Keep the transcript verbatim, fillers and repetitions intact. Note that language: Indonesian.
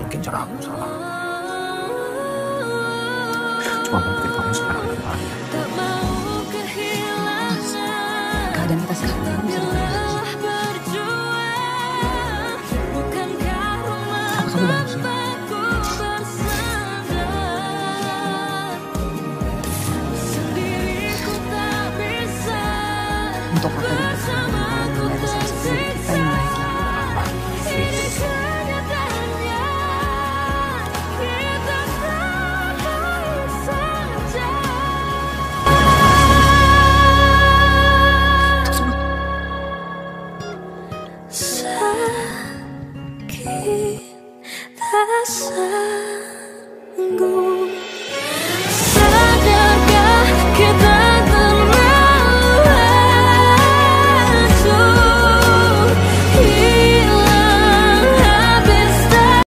mungkin cara aku salah. Cuma mungkin kamu sekarang lebih bahagia. Keadaan kita sekarang kamu bisa berubah lagi. Apa kamu bahagia? Untuk kakak di pertama kali menjadi salah satu dari kita yang bahagia. Sakit tak